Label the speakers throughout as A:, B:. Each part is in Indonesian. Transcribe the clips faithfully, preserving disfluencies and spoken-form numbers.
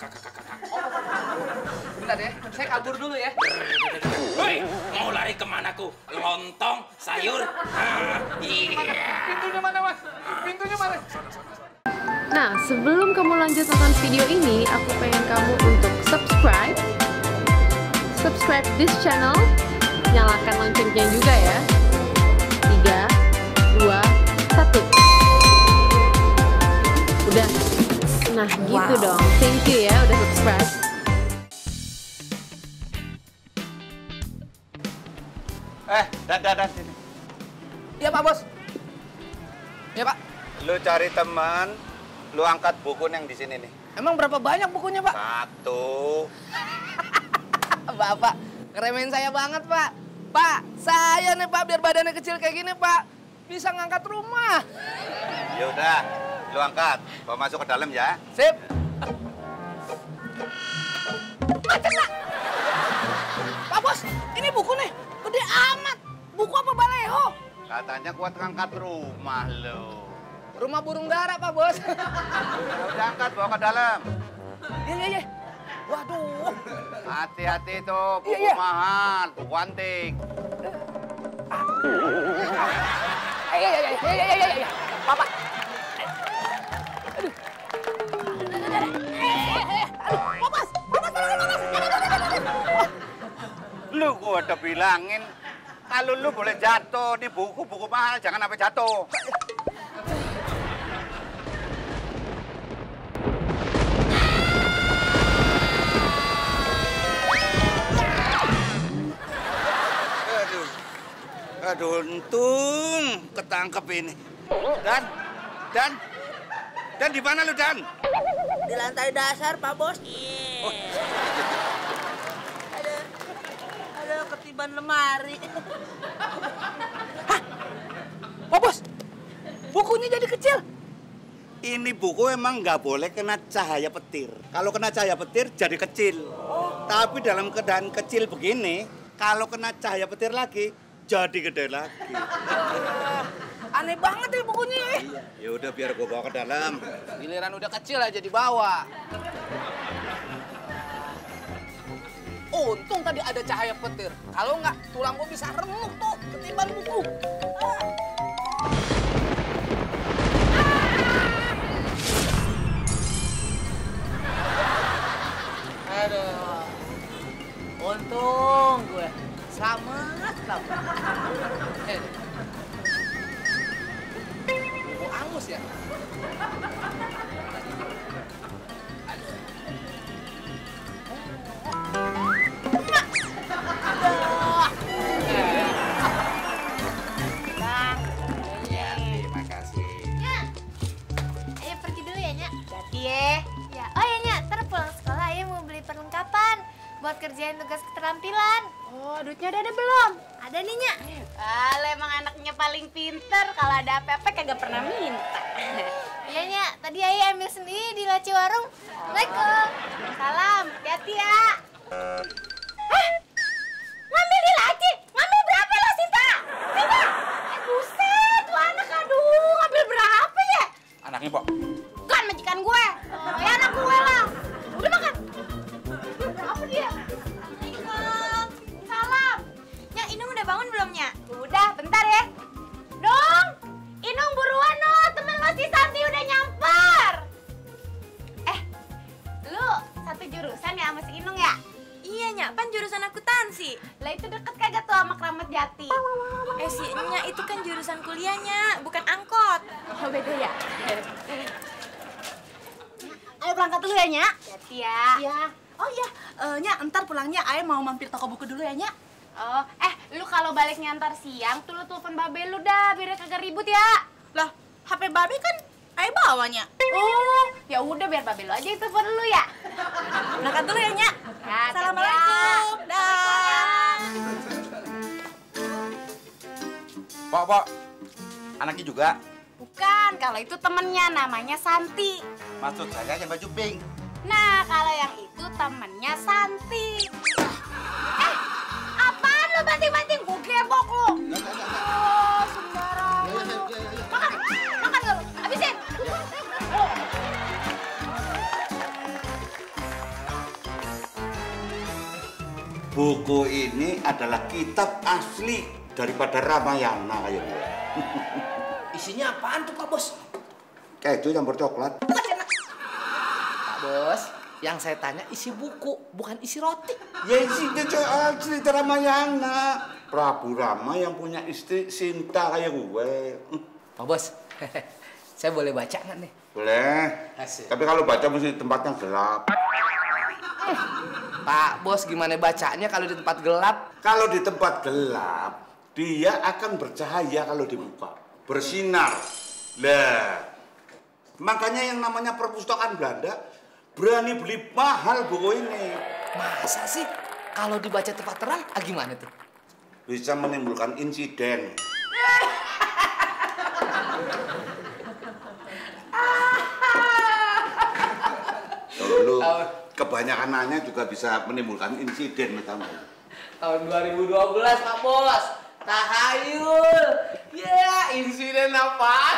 A: kakak, kakak, kakak.
B: Bentar ya, saya kabur dulu ya.
A: Woi, mau lari kemana ku? Lontong, sayur. Ah, iya.
B: Pintunya mana, Mas? Pintunya mana?
C: Nah, sebelum kamu lanjut nonton video ini, aku pengen kamu untuk subscribe, subscribe this channel, nyalakan loncengnya juga ya. Tiga, dua, satu. Udah. Nah, gitu
D: Wow.
C: dong. Thank you ya, udah subscribe.
E: Eh, dan, dan, dan, sini.
B: Iya, Pak Bos. Ya, Pak.
E: Lu cari teman, lu angkat buku yang di sini nih.
B: Emang berapa banyak bukunya, Pak?
E: Satu.
B: Bapak, ngeremehin saya banget, Pak. Pak, saya nih, Pak, biar badannya kecil kayak gini, Pak, bisa ngangkat rumah.
E: Ya udah, lu angkat. Bawa masuk ke dalam ya.
B: Sip. Macet, Pak. Pak Bos, ini buku nih. Gede amat. Buku apa baleho?
E: Katanya kuat ngangkat rumah lu.
B: Rumah burung dara, Pak Bos.
E: Ya udah angkat, bawa ke dalam.
B: Iya, iya, iya. Waduh.
E: Hati-hati tuh, buku
B: Iya, iya.
E: mahal, buku antik.
B: Iya, iya, iya, iya, iya, iya, iya. Bapak. Aduh. Aduh, Pak Bos. Pak Bos, tolongin, Pak Bos. Aduh, aduh, aduh, aduh.
E: Lu gua udah bilangin, kalau lu boleh jatuh di buku-buku mahal, jangan sampai jatuh. Aduh, aduh, untung ketangkep ini. Dan, Dan, Dan di mana lu, Dan?
D: Di lantai dasar, Pak Bos.
E: Oh.
D: Ada, ada ketiban lemari.
B: Pak Bos, bukunya jadi kecil.
E: Ini buku emang nggak boleh kena cahaya petir. Kalau kena cahaya petir jadi kecil. Tapi dalam keadaan kecil begini, kalau kena cahaya petir lagi, jadi gede lagi.
B: Aneh banget ya bukunya ya.
E: Ya udah biar gua bawa ke dalam.
B: Giliran udah kecil aja dibawa. Untung tadi ada cahaya petir. Kalau nggak, tulang gua bisa remuk tuh ketiban buku. Ah. Aduh. Untung gue. Selamat, selamat. Eh. Buku angus ya? Aduh.
E: Terima kasih.
F: Nya, Ayah pergi dulu ya, Nya. Hati ya. Ya, oh ya, Nya, ntar pulang sekolah Ayah mau beli perlengkapan buat kerjain tugas keterampilan. Oh, duitnya udah ada belum? Ada nih, Nya. Ah, lo emang anaknya paling pinter. Kalau ada apa-apa kagak pernah minta. Iya, Nya. Tadi Ayah ambil sendiri di laci warung. Assalamualaikum. Salam. Hati-hati ya. Hah? Ngambil di laci? Ngambil berapa lo, Sinta? Sinta? Eh, buset, tuh anak, aduh. Ngambil berapa ya?
A: Anaknya, Pok.
F: Kan majikan gue. Oh, ya anak gue lah. Udah makan. Apa dia? Assalamualaikum. Salam. Nya, Inung udah bangun belum, Nya? Udah, bentar ya. Dong, Inung buruan no, temen lo si Santi udah nyamper. Eh, lu satu jurusan ya sama si Inung ya?
D: Iya, Nya, kan jurusan akuntansi.
F: Lah itu deket kagak tuh sama Kramat Jati?
D: Eh, si Nya itu kan jurusan kuliahnya, bukan angkot.
F: Oh, beda ya? Ayo berangkat dulu ya, Nya. Hati ya.
D: Iya. Oh iya, eh, Nya, ntar pulangnya Ayah mau mampir toko buku dulu ya, Nya.
F: Oh, eh lu kalau baliknya ntar siang tuh lu telepon babe lu dah biar kagak ribut ya.
D: Lah, H P Babe kan Ayah bawanya.
F: Oh, ya udah biar babe lu aja yang telepon lu ya.
D: Berangkat dulu ya, Nya.
F: Ya,
D: Assalamualaikum. Dah.
A: Pok, Pok. Anaknya juga.
F: Bukan, kalau itu temennya namanya Santi.
E: Maksud saya yang baju pink.
F: Nah, kalau yang itu temennya Santi. Eh, apaan lu banting-banting? Gue gebok lu. Oh, sembarangan lu. Makan, makan gak lu? Habisin.
E: buku ini adalah kitab asli daripada Ramayana kayak gue.
B: Isinya apaan tuh Pak Bos?
E: Keju campur coklat.
B: Pak Bos, yang saya tanya isi buku, bukan isi roti.
E: Ya isinya asli Ramayana. Prabu Rama yang punya istri Sinta kayak gue.
B: Pak Bos, saya boleh baca nggak nih?
E: Boleh.
B: Asik.
E: Tapi kalau baca mesti di tempat yang gelap.
B: Pak Bos, gimana bacanya kalau di tempat gelap?
E: Kalau di tempat gelap, dia akan bercahaya kalau dibuka. Bersinar. Lah, makanya yang namanya perpustakaan Belanda berani beli mahal buku ini.
B: Masa sih? Kalau dibaca tempat terang, ah gimana tuh?
E: Bisa menimbulkan insiden. Dulu kebanyakan nanya juga bisa menimbulkan insiden macam itu.
B: Tahun dua ribu dua belas Pak Bos, tahayul. Ya, insiden apaan?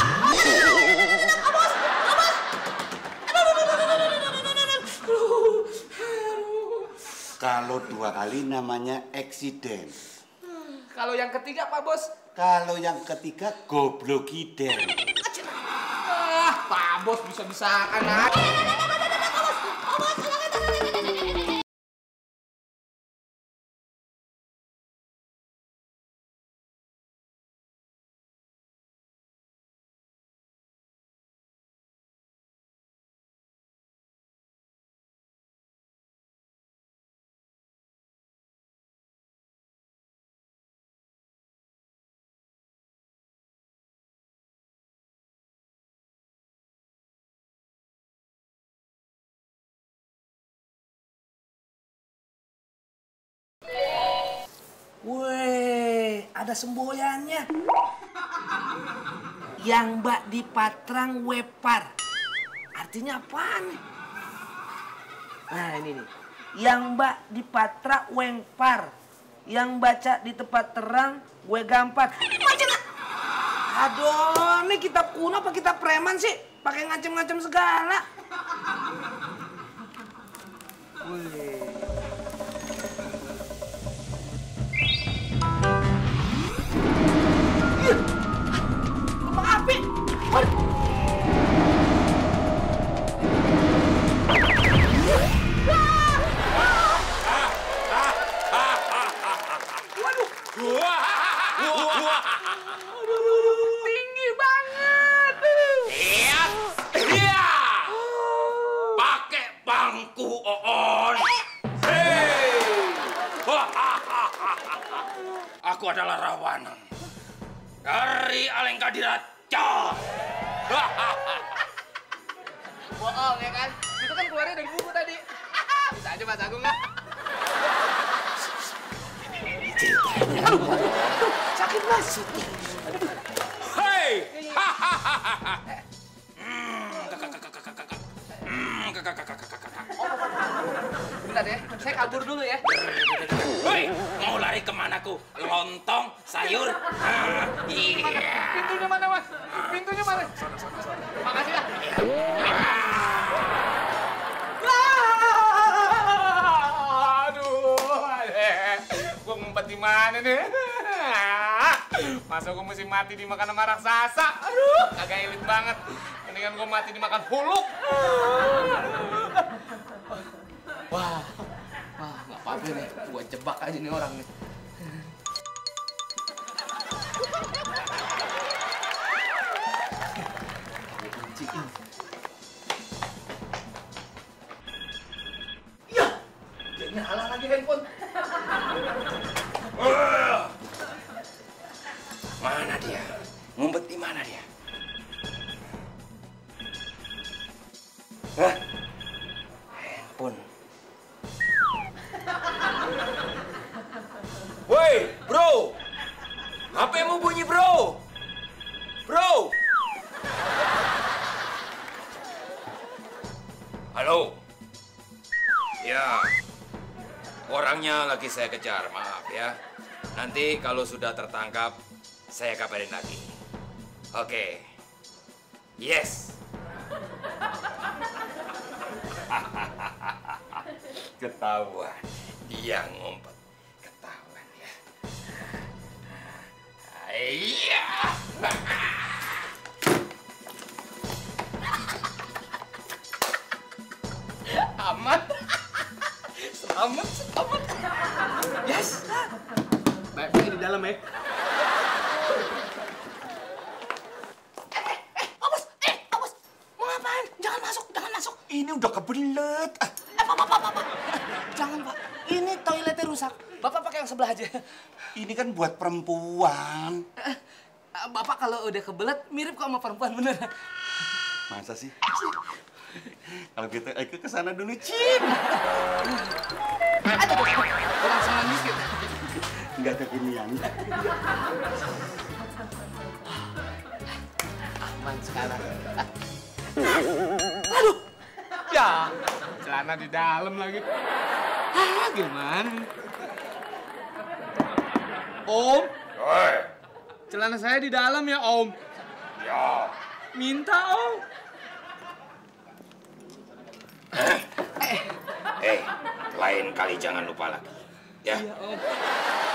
E: Kalau dua kali namanya eksiden.
B: Kalau yang ketiga Pak Bos?
E: Kalau yang ketiga goblokiden.
B: Ah, Pak Bos bisa-bisaan aja. Weh, ada semboyannya. Yang Mbak di Patrang Wepar. Artinya apaan nih? Nah ini nih. Yang Mbak di Patra Wengpar. Yang baca di tempat terang gue gampar. Aduh, ini kitab kuno apa kitab preman sih? Pakai ngacem-ngacem segala. Wih.
A: Tinggi banget. Iya. Iya. Pakai bangku Oon. Hei. Aku adalah Rawana dari Alengka Diraja.
B: Bohong ya kan? Itu kan keluarnya dari buku tadi. Bisa aja Mas Agung nggak? Aduh, sakit Mas.
A: Hei.
B: Bentar ya, saya kabur dulu ya.
A: Hei, mau lari kemana ku? Lontong, sayur. Iya.
B: Pintunya mana Mas? Pintunya mana? Makasih ya. Gue ngumpet di mana nih? Masa gue mesti mati dimakan sama raksasa? Aduh, agak elit banget. Mendingan gue mati dimakan huluk. Wah, wah nggak apa-apa nih. Gue jebak aja nih orang nih. Gue kunciin. Ya, dia nyala lagi handphone.
A: Mana dia? Ngumpet di mana dia? Hah? Handphone. Woi, bro! H P-mu bunyi, bro! Bro! Halo? Ya, orangnya lagi saya kejar, maaf ya. Nanti kalau sudah tertangkap, saya kabarin lagi. Oke. Yes. Ketahuan. Dia ngumpet. Ketahuan ya. Iya. Aman. Selamat, selamat. Yes. Baik-baik di dalam ya.
E: Ini udah kebelet. Ah,
B: Eh, Pak, Pak, Pak, Pak. Jangan, Pak. Ini toiletnya rusak. Bapak pakai yang sebelah aja.
E: ini kan buat perempuan.
B: Eh, Bapak kalau udah kebelet, mirip kok sama perempuan, bener.
E: Masa sih? Kalau gitu, ayo ke sana dulu, Cin.
B: Aduh, kurang senang dikit.
E: Nggak ada ginian.
B: Aman sekarang.
G: Aduh, ya celana di dalam lagi. Ah, gimana? Om,
A: Oi.
G: celana saya di dalam ya Om.
A: Ya.
G: Minta Om.
A: Eh, lain kali jangan lupa lagi. Ya.
G: Iya Om.